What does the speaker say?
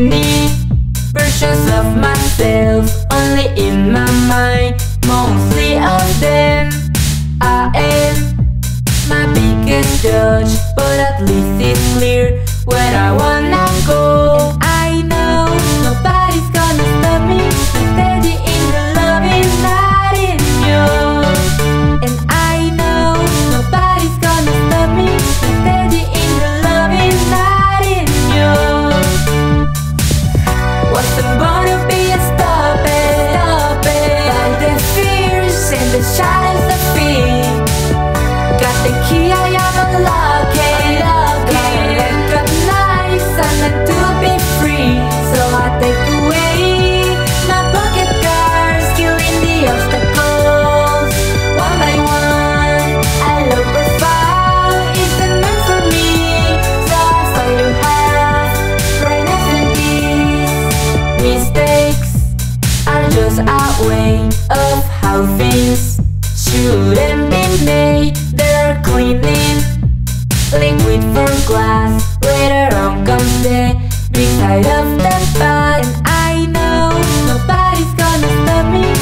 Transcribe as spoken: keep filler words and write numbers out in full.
many versions of myself only in my mind. Mostly of them I am my biggest judge, but at least it's clear where I wanna go. And I know nobody's gonna stop me. I'm steady in the loving, not in yours. And I know nobody's gonna stop me. I'm steady in the loving, not in yours. Wasn't born to be a stop it, stop it. By the fears and the shadows of fear. Got the key, I am unlocking, unlocking. Recognize I'm meant to be free, so I take away my pocket cars, killing the obstacles one by one. A low profile isn't meant for me, so I saw you have brightness and peace. Mistakes are just a way of how things shouldn't be made. They're cleaning liquid for glass. Later on comes the big side of the past. And I know nobody's gonna stop me.